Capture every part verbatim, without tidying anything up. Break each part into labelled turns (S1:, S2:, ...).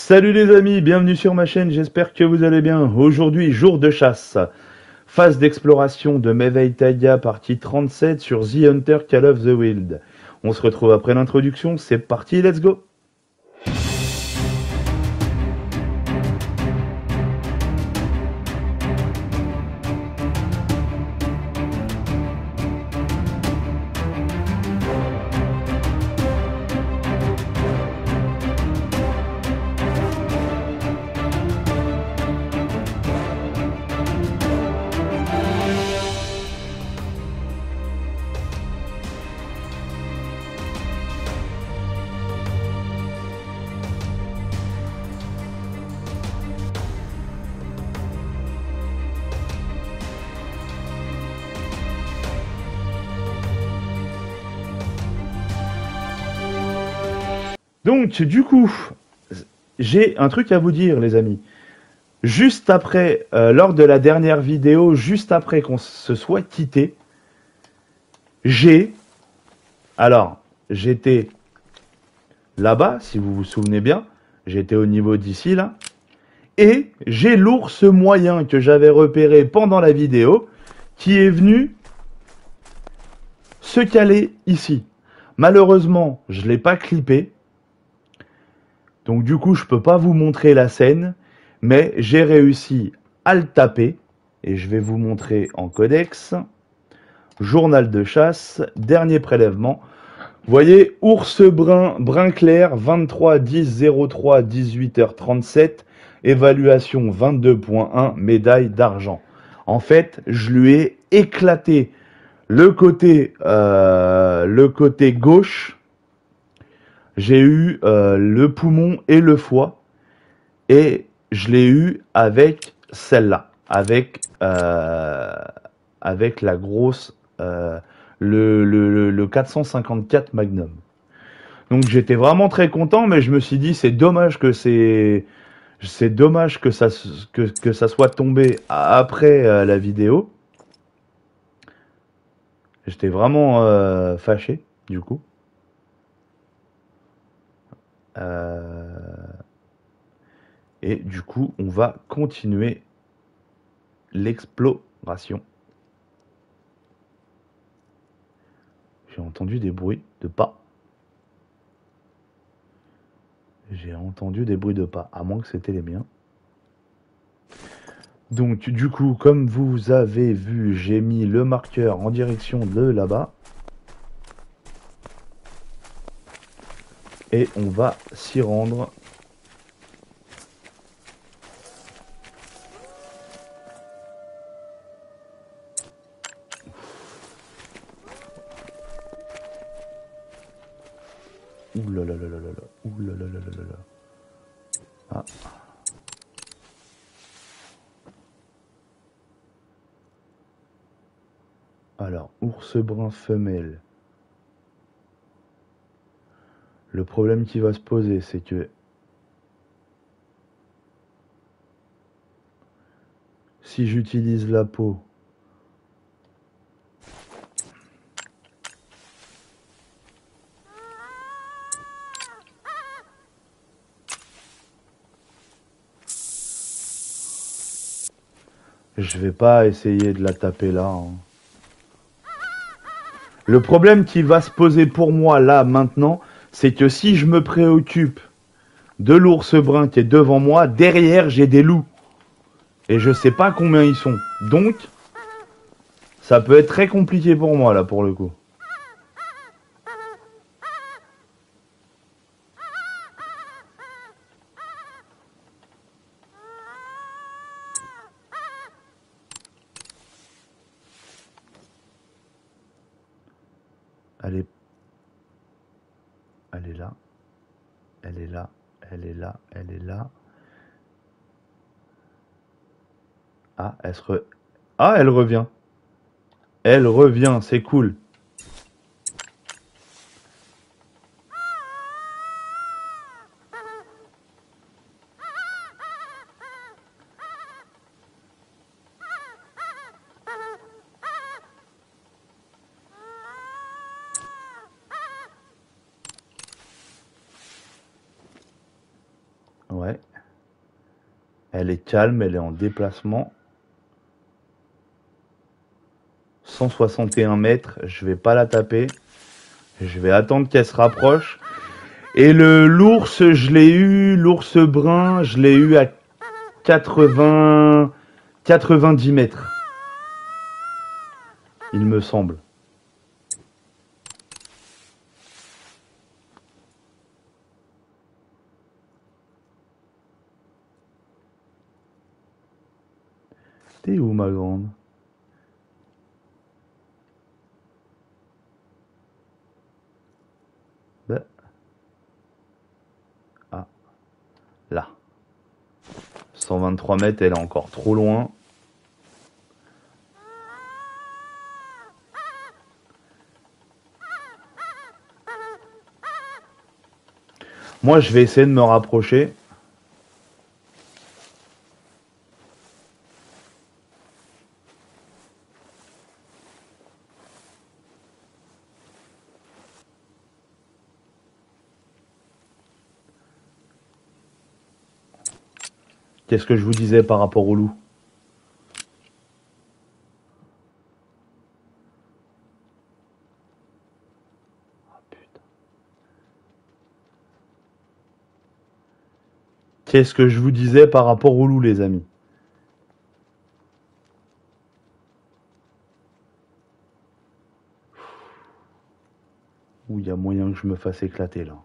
S1: Salut les amis, bienvenue sur ma chaîne, j'espère que vous allez bien. Aujourd'hui, jour de chasse. Phase d'exploration de Mevei Taiga, partie trente-sept sur The Hunter Call of the Wild. On se retrouve après l'introduction, c'est parti, let's go. Donc, du coup, j'ai un truc à vous dire, les amis. Juste après, euh, lors de la dernière vidéo, juste après qu'on se soit quitté, j'ai... Alors, j'étais là-bas, si vous vous souvenez bien. J'étais au niveau d'ici, là. Et j'ai l'ours moyen que j'avais repéré pendant la vidéo, qui est venu se caler ici. Malheureusement, je ne l'ai pas clippé. Donc du coup, je peux pas vous montrer la scène, mais j'ai réussi à le taper, et je vais vous montrer en codex. Journal de chasse, dernier prélèvement. Vous voyez, ours brun, brun clair, vingt-trois dix zéro trois dix-huit heures trente-sept, évaluation vingt-deux point un, médaille d'argent. En fait, je lui ai éclaté le côté, euh, le côté gauche. J'ai eu euh, le poumon et le foie, et je l'ai eu avec celle-là, avec euh, avec la grosse euh, le, le, le quatre cent cinquante-quatre Magnum. Donc j'étais vraiment très content, mais je me suis dit c'est dommage que c'est c'est dommage que ça que, que ça soit tombé après euh, la vidéo. J'étais vraiment euh, fâché du coup. Euh... Et du coup, on va continuer l'exploration. J'ai entendu des bruits de pas. J'ai entendu des bruits de pas, à moins que c'était les miens. Donc du coup, comme vous avez vu, j'ai mis le marqueur en direction de là-bas. Et on va s'y rendre. Ouh là là là là là là. Ouh là là là là là là. Ah. Alors, ours brun femelle. Le problème qui va se poser, c'est que si j'utilise la peau, je vais pas essayer de la taper là. Hein. Le problème qui va se poser pour moi là maintenant, c'est que si je me préoccupe de l'ours brun qui est devant moi, derrière j'ai des loups. Et je sais pas combien ils sont. Donc, ça peut être très compliqué pour moi là pour le coup. Elle est... Elle est là. Elle est là. Elle est là. Elle est là. Ah, elle se re... Ah, elle revient. Elle revient, c'est cool. Ouais. Elle est calme, elle est en déplacement. cent soixante et un mètres, je vais pas la taper. Je vais attendre qu'elle se rapproche. Et le l'ours, je l'ai eu, l'ours brun, je l'ai eu à quatre-vingts, quatre-vingt-dix mètres. Il me semble. T'es où, ma grande? Ben. Ah, là. cent vingt-trois mètres, elle est encore trop loin. Moi, je vais essayer de me rapprocher. Qu'est-ce que je vous disais par rapport au loup? Oh, putain. Qu'est-ce que je vous disais par rapport au loup, les amis? Où il y a moyen que je me fasse éclater, là.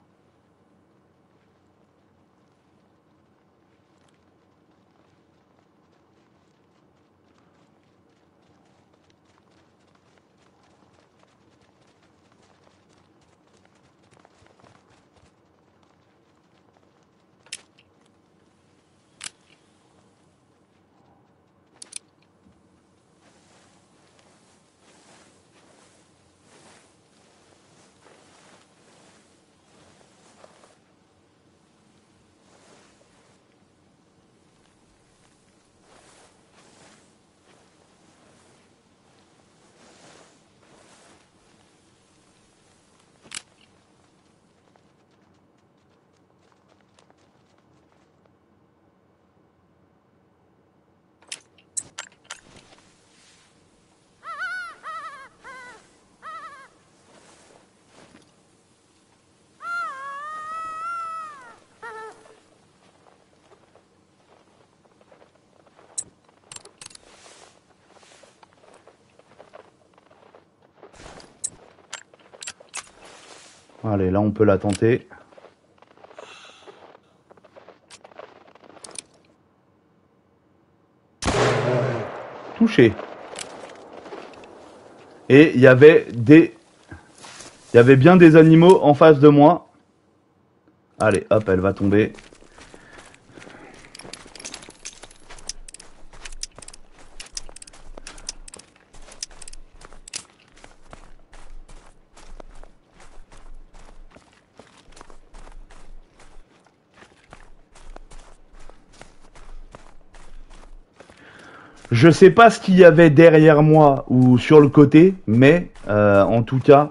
S1: Allez, là, on peut la tenter. Touché. Et il y avait des... Il y avait bien des animaux en face de moi. Allez, hop, elle va tomber. Je sais pas ce qu'il y avait derrière moi ou sur le côté, mais euh, en tout cas,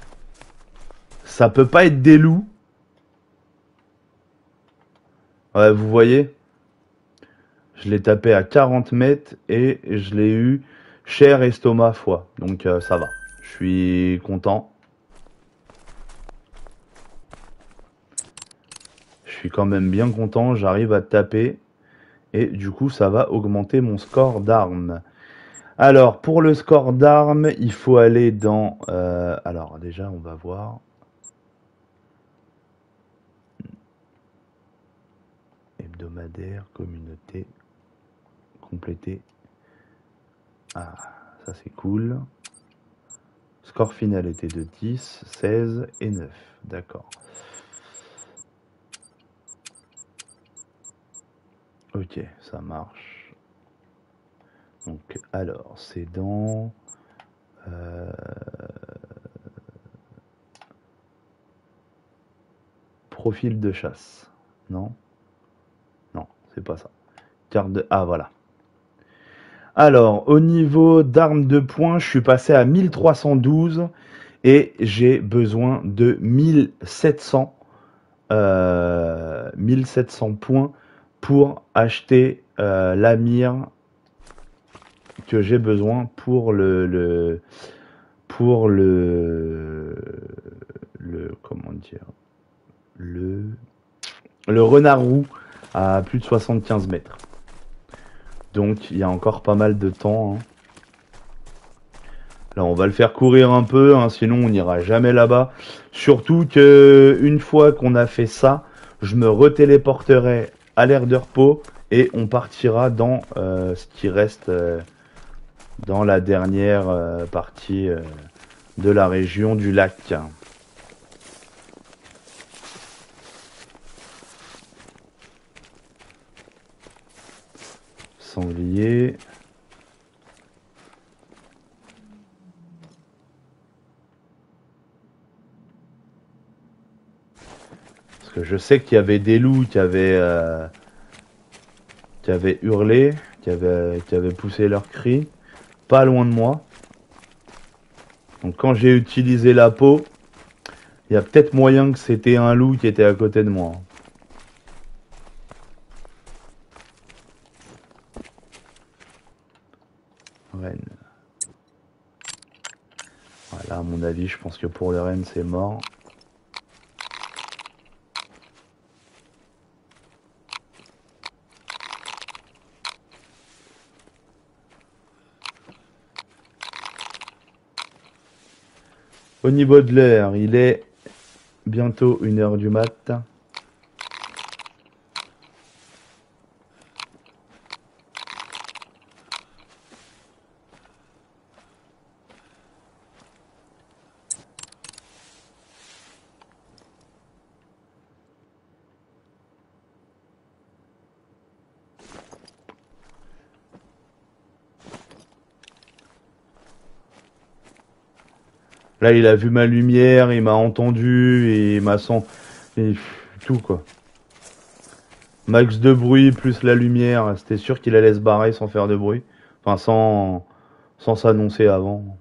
S1: ça peut pas être des loups. Ouais, vous voyez, je l'ai tapé à quarante mètres et je l'ai eu chair, estomac, foie. Donc euh, ça va. Je suis content. Je suis quand même bien content. J'arrive à taper. Et du coup, ça va augmenter mon score d'armes. Alors, pour le score d'armes, il faut aller dans... Euh, alors, déjà, on va voir. Hebdomadaire, communauté, complété. Ah, ça c'est cool. Score final était de dix, seize et neuf. D'accord. Ok, ça marche. Donc, alors, c'est dans... Euh, profil de chasse. Non? Non, c'est pas ça. Carte de... Ah, voilà. Alors, au niveau d'armes de poing, je suis passé à mille trois cent douze et j'ai besoin de mille sept cents euh, mille sept cents points pour acheter euh, la mire que j'ai besoin pour le, le pour le le comment dire le le renard roux à plus de soixante-quinze mètres. Donc il y a encore pas mal de temps. Hein. Là, on va le faire courir un peu, hein, sinon on n'ira jamais là-bas. Surtout que une fois qu'on a fait ça, je me retéléporterai à l'aire de repos et on partira dans euh, ce qui reste euh, dans la dernière euh, partie euh, de la région du lac. Sanglier. Parce que je sais qu'il y avait des loups qui avaient, euh, qui avaient hurlé, qui avaient, qui avaient poussé leurs cris, pas loin de moi. Donc quand j'ai utilisé la peau, il y a peut-être moyen que c'était un loup qui était à côté de moi. Reine. Voilà, à mon avis, je pense que pour le renne, c'est mort. Au niveau de l'heure, il est bientôt une heure du mat. Là, il a vu ma lumière, il m'a entendu, et il m'a sent... et tout, quoi. Max de bruit plus la lumière, c'était sûr qu'il allait se barrer sans faire de bruit. Enfin, sans, sans s'annoncer avant.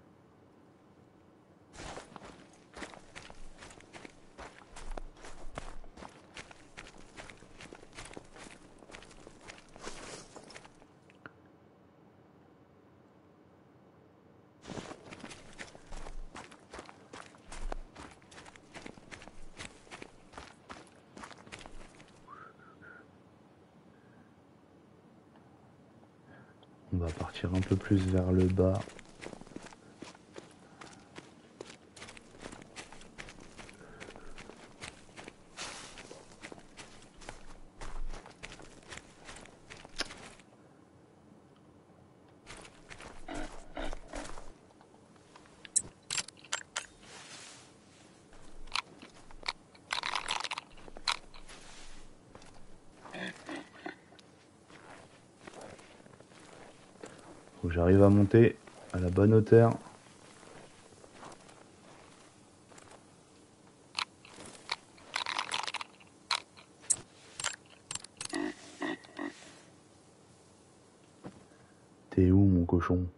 S1: On va partir un peu plus vers le bas. Faut que j'arrive à monter à la bonne hauteur. T'es où, mon cochon?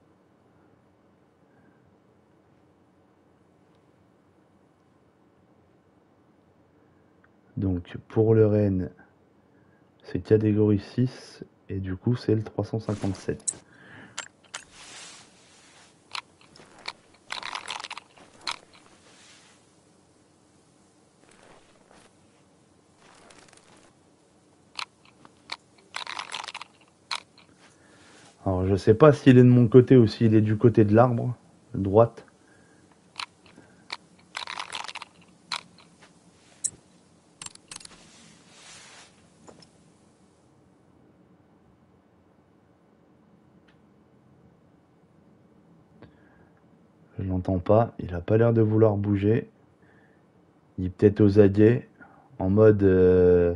S1: Donc, pour le renne, c'est catégorie six, et du coup, c'est le trois cent cinquante-sept. Alors, je sais pas s'il est de mon côté ou s'il est du côté de l'arbre, droite. Je l'entends pas, il a pas l'air de vouloir bouger. Il est peut-être aux aguets, en mode... euh,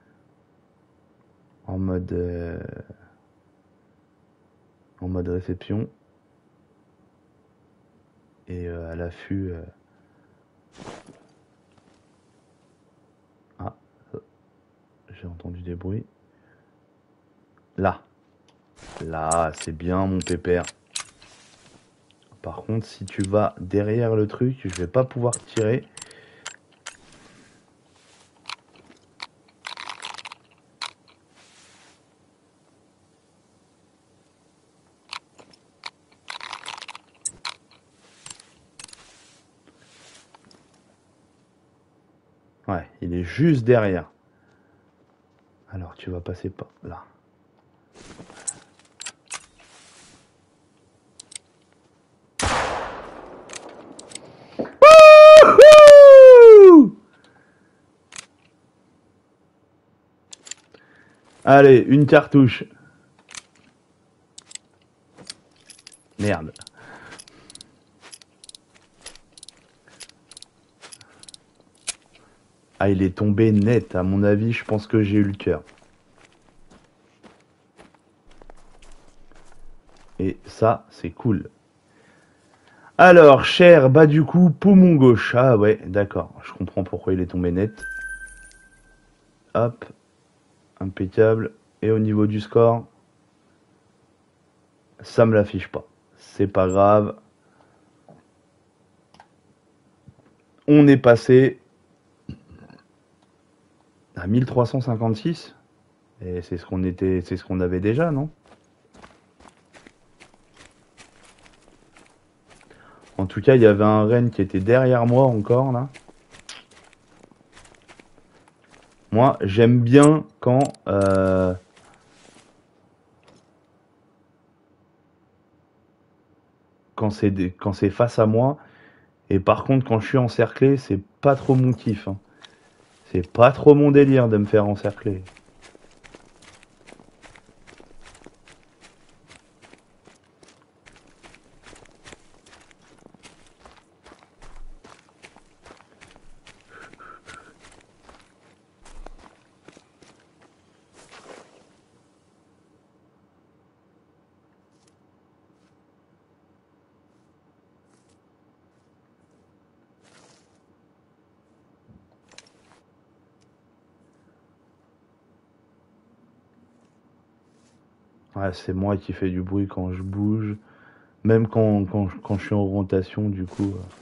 S1: en mode... euh, en mode réception. Et euh, à l'affût... euh, Ah, j'ai entendu des bruits. Là. Là, c'est bien, mon pépère. Par contre, si tu vas derrière le truc, je vais pas pouvoir tirer. Ouais, il est juste derrière. Alors, tu vas passer pas là. Wouhou! Allez, une cartouche. Merde. Ah, il est tombé net. À mon avis, je pense que j'ai eu le cœur. Et ça, c'est cool. Alors, cher, bah du coup, poumon gauche. Ah ouais, d'accord. Je comprends pourquoi il est tombé net. Hop. Impeccable. Et au niveau du score, ça me l'affiche pas. C'est pas grave. On est passé à mille trois cent cinquante-six. Et c'est ce qu'on était, c'est ce qu'on avait déjà, non? En tout cas, il y avait un renne qui était derrière moi encore là. Moi, j'aime bien quand euh, quand c'est des- quand c'est face à moi. Et par contre, quand je suis encerclé, c'est pas trop mon kiff, hein. C'est pas trop mon délire de me faire encercler. Ouais, c'est moi qui fais du bruit quand je bouge, même quand, quand, quand je suis en rotation, du coup. euh.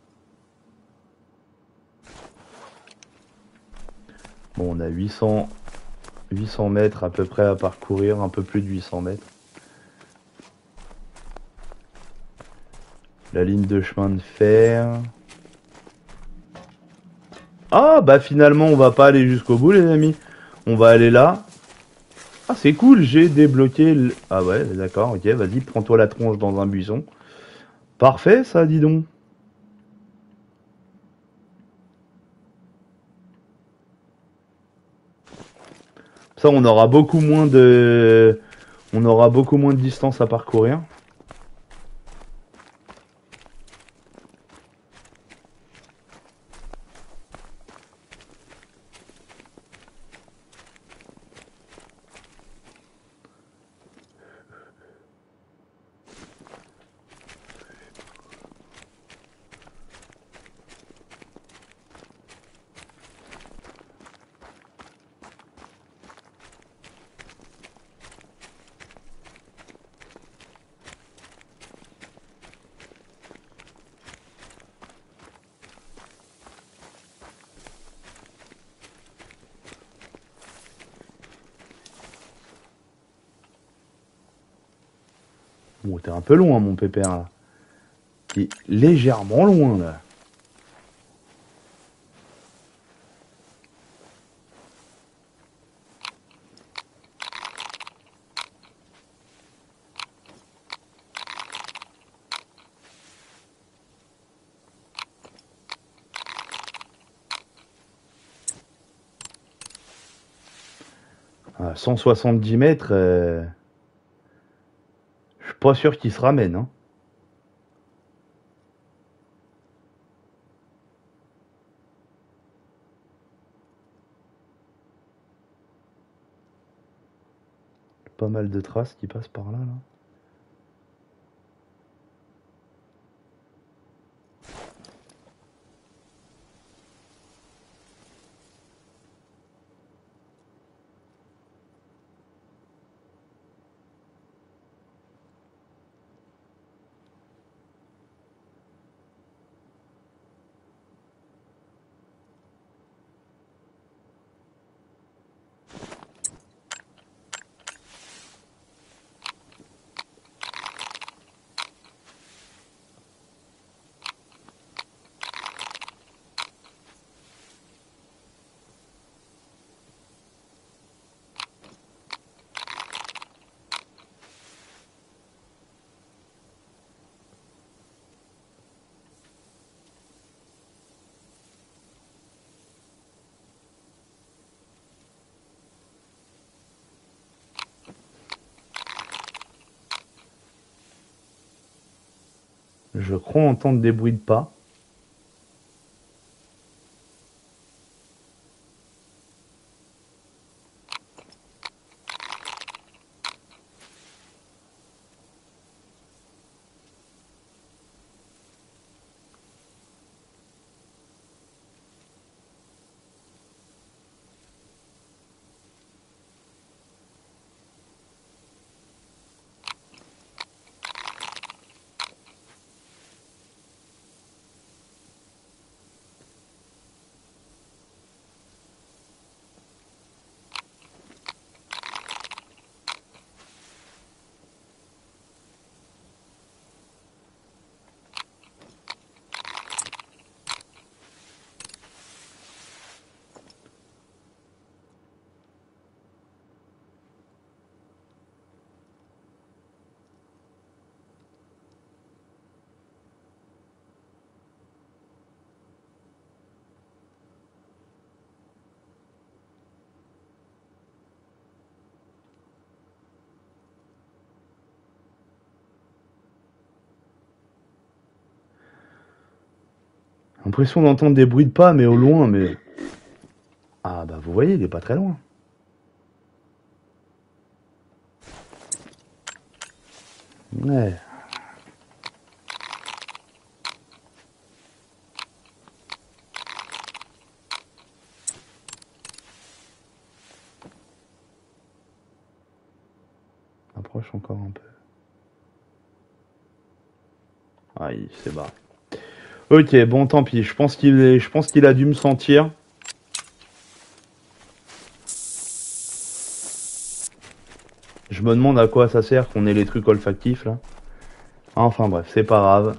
S1: Bon, on a huit cents, huit cents mètres à peu près à parcourir, un peu plus de huit cents mètres. La ligne de chemin de fer. Ah, bah finalement, on va pas aller jusqu'au bout, les amis. On va aller là. Ah, c'est cool, j'ai débloqué le... Ah ouais, d'accord, ok, vas-y, prends-toi la tronche dans un buisson. Parfait, ça, dis donc. Ça, on aura beaucoup moins de... On aura beaucoup moins de distance à parcourir. Bon, t'es un peu loin, mon pépère, là. T'es légèrement loin, là. À cent soixante-dix mètres, euh, je suis pas sûr qu'il se ramène, hein. Pas mal de traces qui passent par là, là. Je crois entendre des bruits de pas. Impression d'entendre des bruits de pas, mais au loin, mais... Ah bah vous voyez, il est pas très loin. Ouais. Approche encore un peu. Ah, il s'est barré. Ok, bon, tant pis. Je pense qu'il est... je pense qu'il a dû me sentir. Je me demande à quoi ça sert qu'on ait les trucs olfactifs là. Enfin bref, c'est pas grave.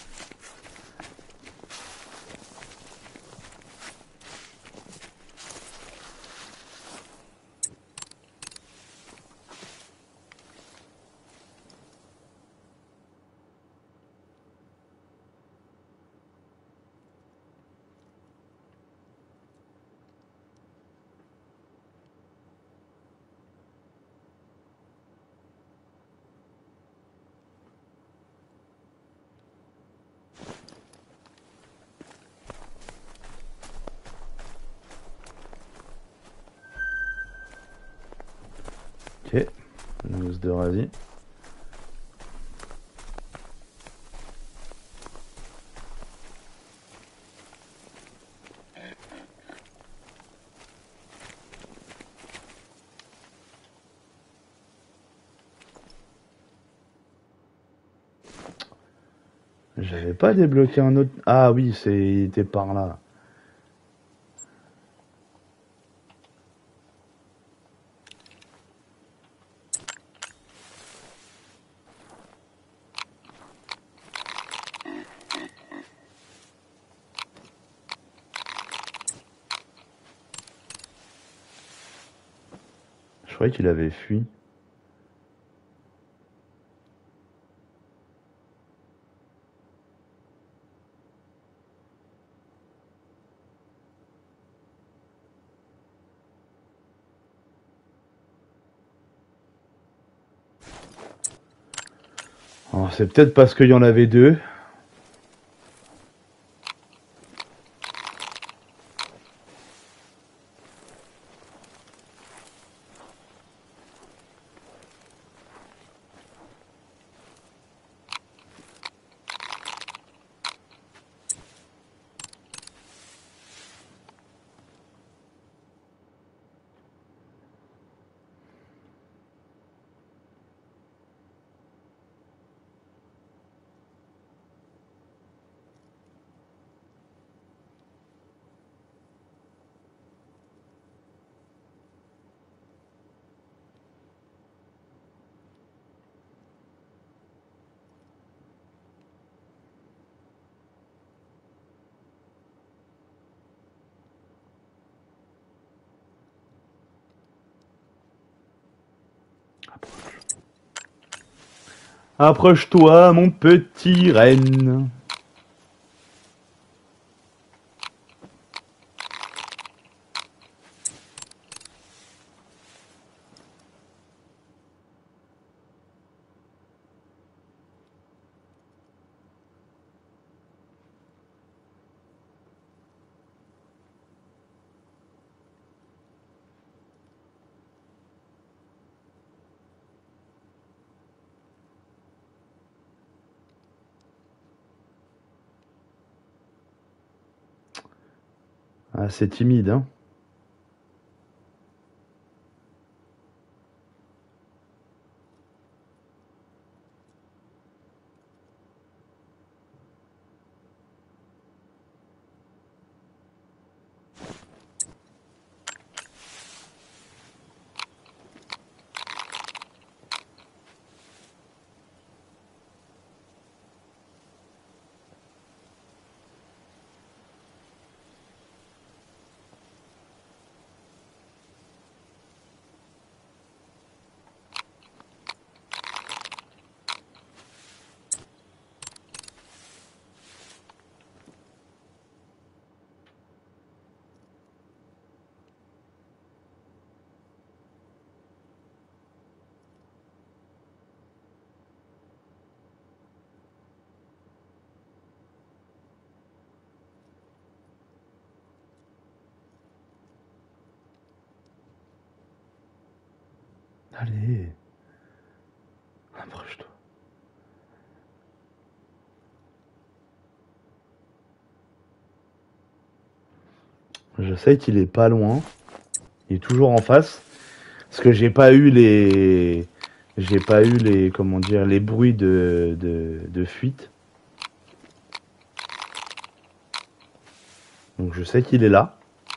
S1: Ok, une housse de radis. J'avais pas débloqué un autre... Ah oui, c'était par là. Je croyais qu'il avait fui. Alors c'est peut-être parce qu'il y en avait deux. Approche-toi, mon petit renne. assez timide, hein. Allez, approche-toi. Je sais qu'il est pas loin. Il est toujours en face. Parce que j'ai pas eu les. J'ai pas eu les. Comment dire. Les bruits de, de, de fuite. Donc je sais qu'il est là.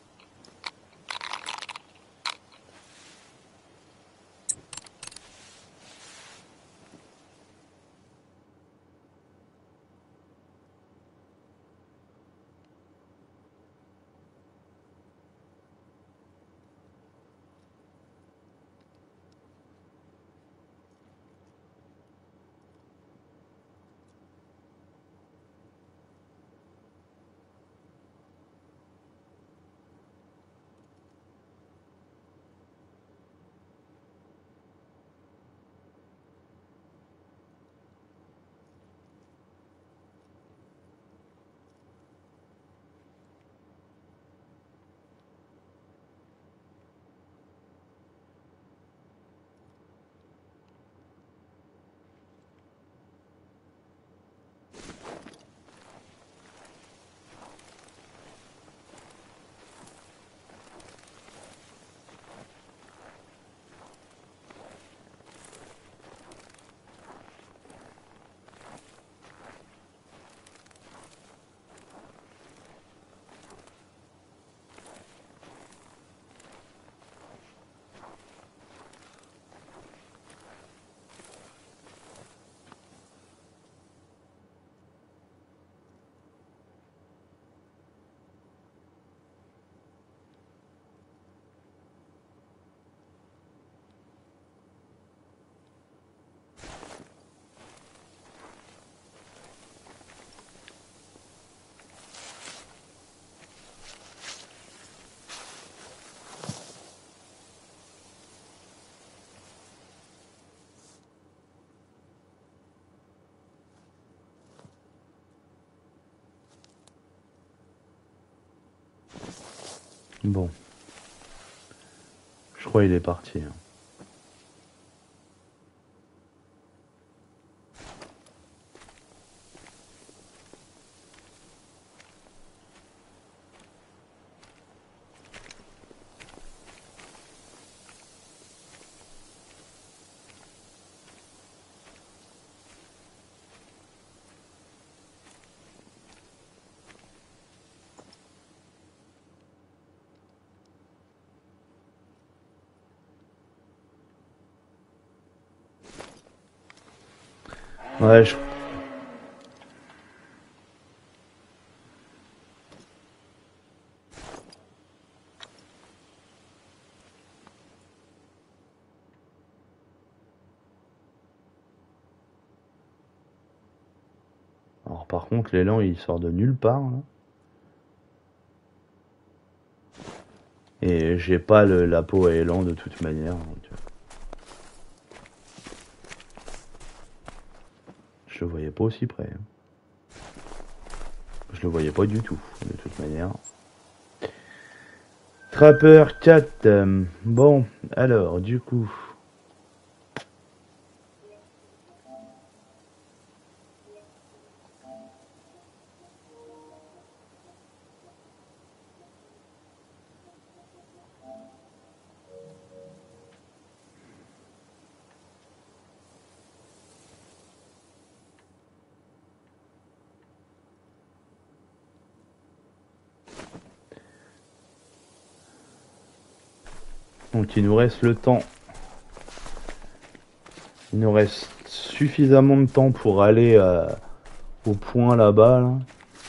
S1: Bon. Je crois qu'il est parti. Hein. Ouais, je... Alors par contre, l'élan il sort de nulle part. Là. Et j'ai pas le, la peau à élan de toute manière. Donc... Je le voyais pas aussi près. Hein. Je le voyais pas du tout, de toute manière. Trapper quatre. Euh, bon, alors, du coup. Donc il nous reste le temps. Il nous reste suffisamment de temps pour aller euh, au point là-bas. Là.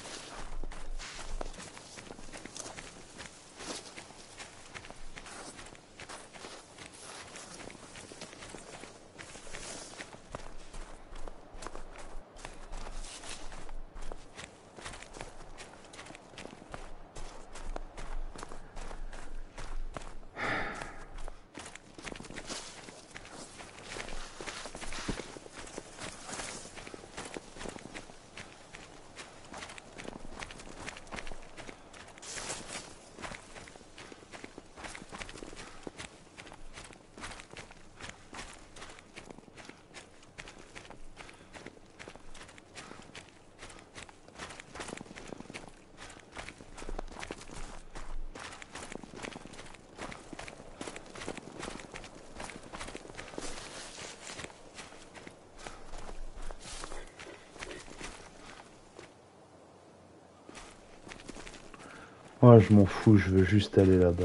S1: Ouais, je m'en fous, je veux juste aller là-bas.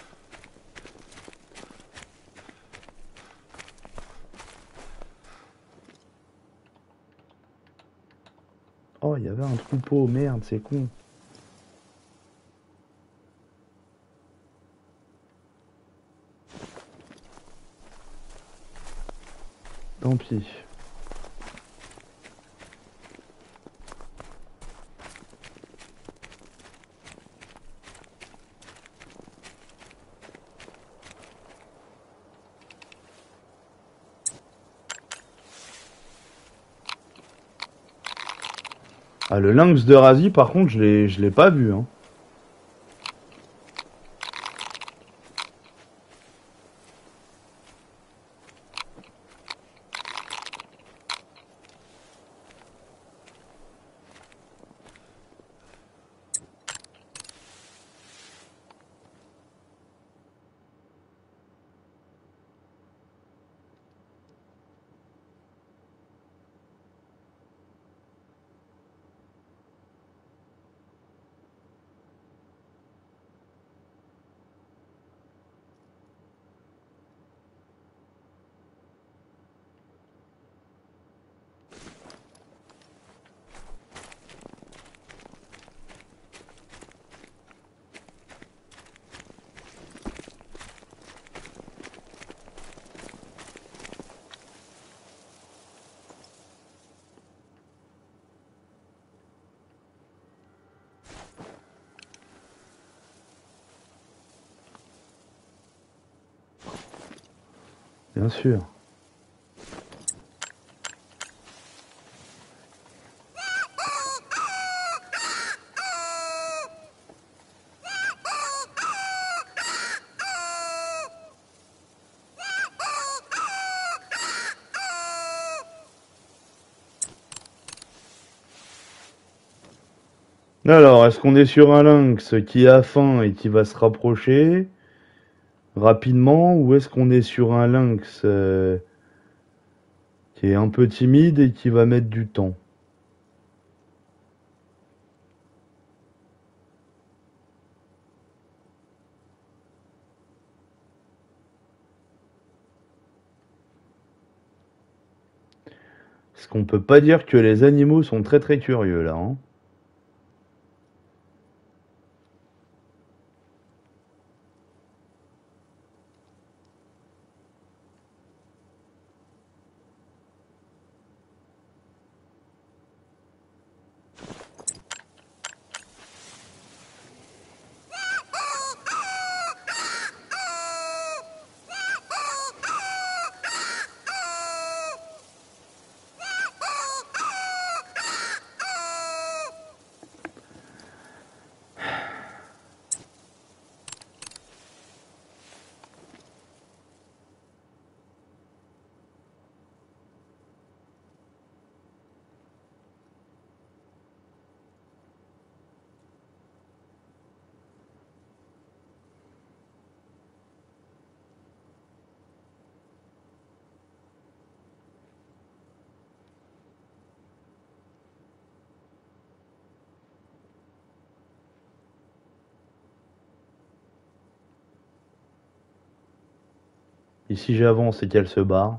S1: Oh, il y avait un troupeau, merde, c'est con. Tant pis. Ah, le lynx de Razi, par contre, je l'ai, je l'ai pas vu, hein. Bien sûr. Alors, est-ce qu'on est sur un lynx qui a faim et qui va se rapprocher rapidement, ou est-ce qu'on est sur un lynx euh, qui est un peu timide et qui va mettre du temps? Parce qu'on peut pas dire que les animaux sont très très curieux là, hein. Puis si j'avance et qu'elle se barre...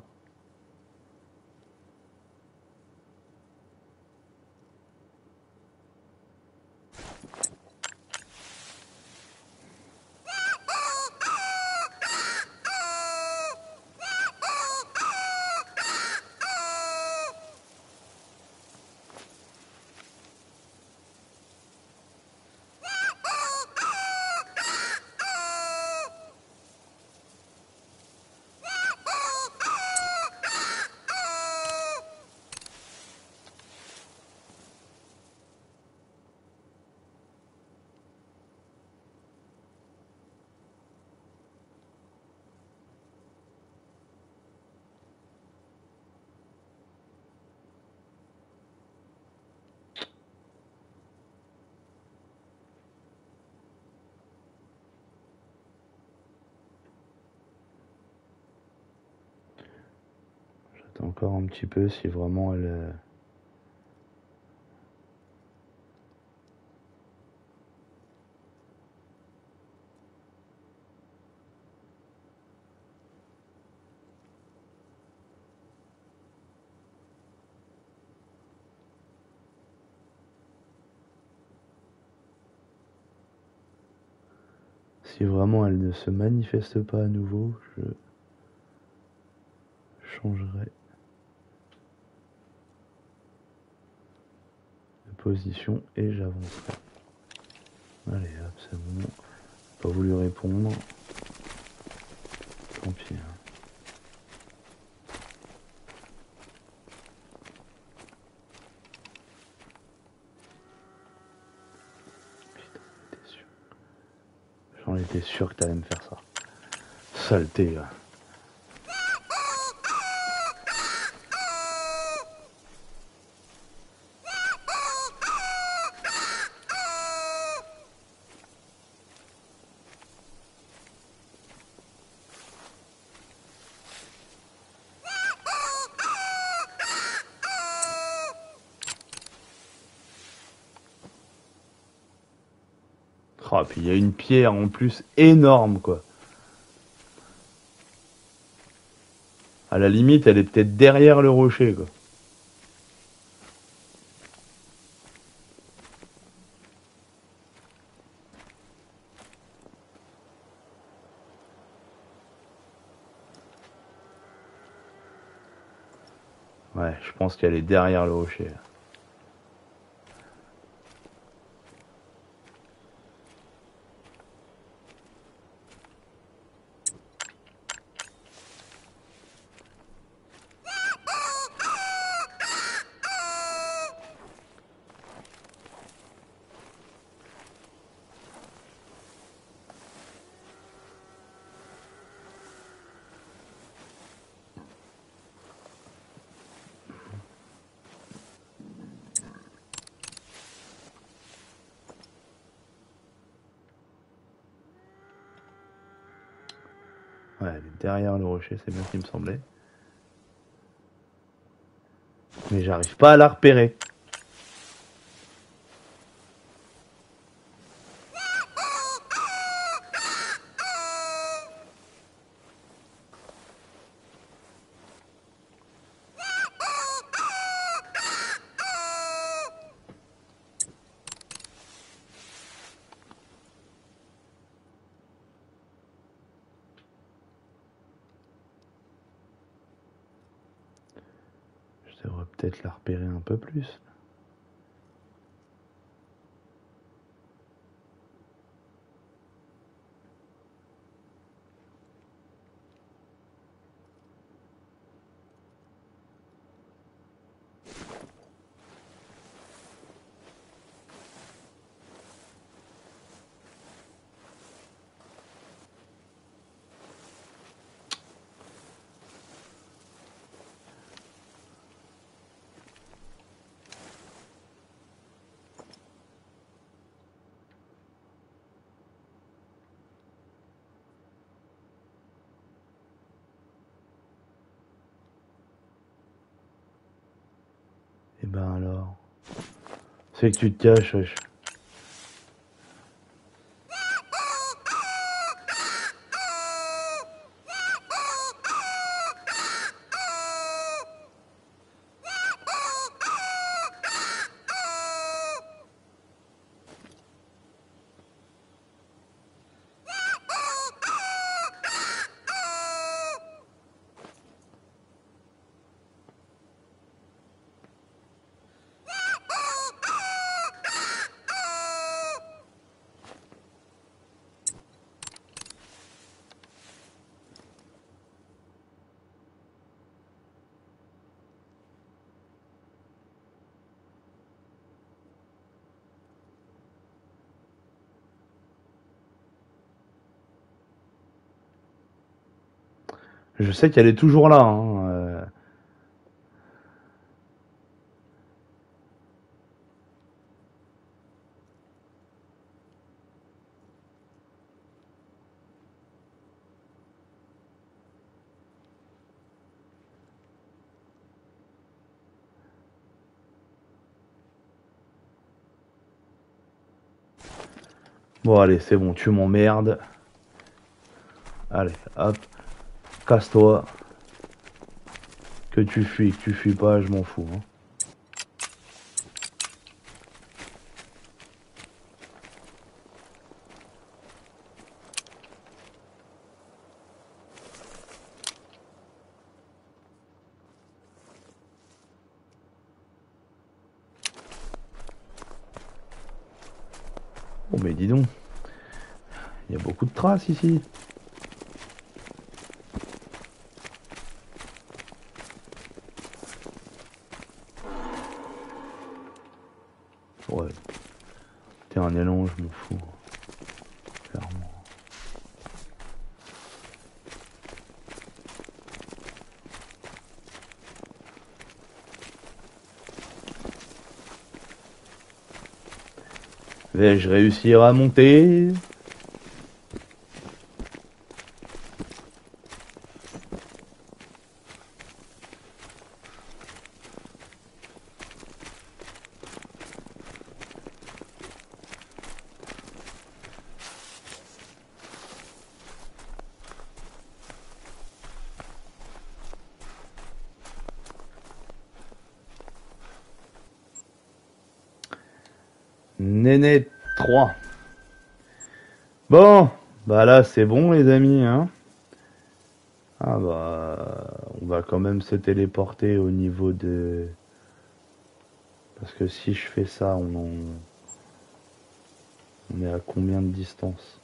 S1: J'attends encore un petit peu si vraiment elle... euh, Si vraiment elle ne se manifeste pas à nouveau, je changerai de position et j'avancerai. Allez hop, c'est bon. Pas voulu répondre. Tant pis. Hein. Putain, j'étais sûr. J'en étais sûr que t'allais me faire ça. Saleté là. Oh, puis il y a une pierre en plus énorme quoi. À la limite, elle est peut-être derrière le rocher quoi. Ouais, je pense qu'elle est derrière le rocher. Ouais, elle est derrière le rocher, c'est bien ce qui me semblait. Mais j'arrive pas à la repérer. Je devrais peut-être la repérer un peu plus. Et ben alors. C'est que tu te caches, wesh. Je sais qu'elle est toujours là. Hein, euh. Bon, allez, c'est bon, tu m'emmerdes. Allez, hop, casse-toi. Que tu fuis, que tu fuis pas, je m'en fous. Hein. Oh, mais dis donc, il y a beaucoup de traces ici. Ouais. T'es un élan, je m'en fous. Clairement. Vais-je réussir à monter? Néné trois. Bon, bah là c'est bon les amis, hein. Ah bah, on va quand même se téléporter au niveau de... Parce que si je fais ça, on, en... on est à combien de distance?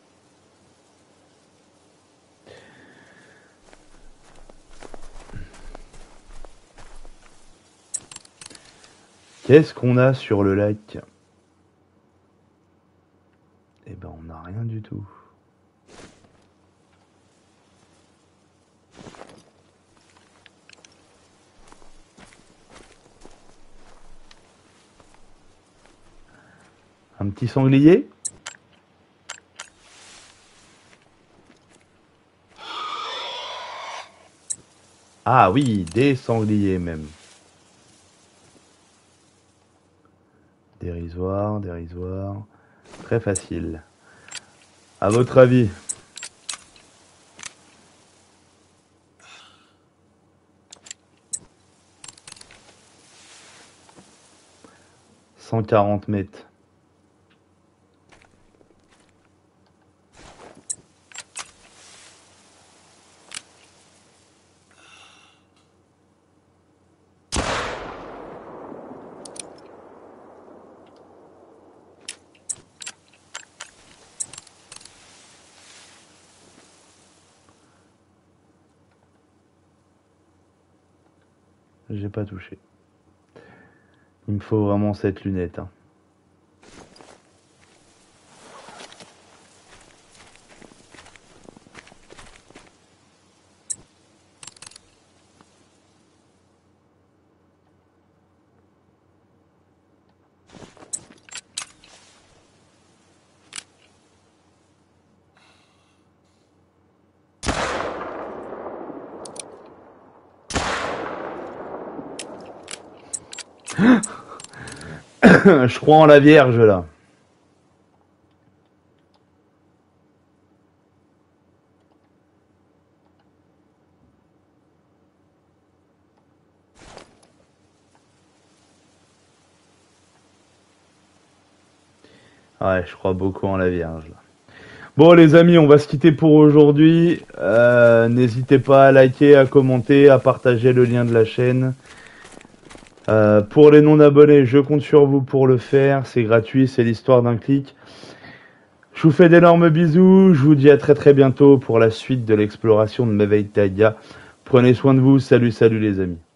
S1: Qu'est-ce qu'on a sur le lac? Eh ben on n'a rien du tout. Un petit sanglier? Ah oui, des sangliers même. Dérisoire, dérisoire. Très facile. À votre avis? cent quarante mètres. J'ai pas touché. Il me faut vraiment cette lunette. Hein. Je crois en la Vierge là. Ouais, je crois beaucoup en la Vierge là. Bon les amis, on va se quitter pour aujourd'hui. Euh, N'hésitez pas à liker, à commenter, à partager le lien de la chaîne. Euh, pour les non-abonnés, je compte sur vous pour le faire. C'est gratuit, c'est l'histoire d'un clic. Je vous fais d'énormes bisous. Je vous dis à très très bientôt pour la suite de l'exploration de Meveit Taiga. Prenez soin de vous. Salut, salut les amis.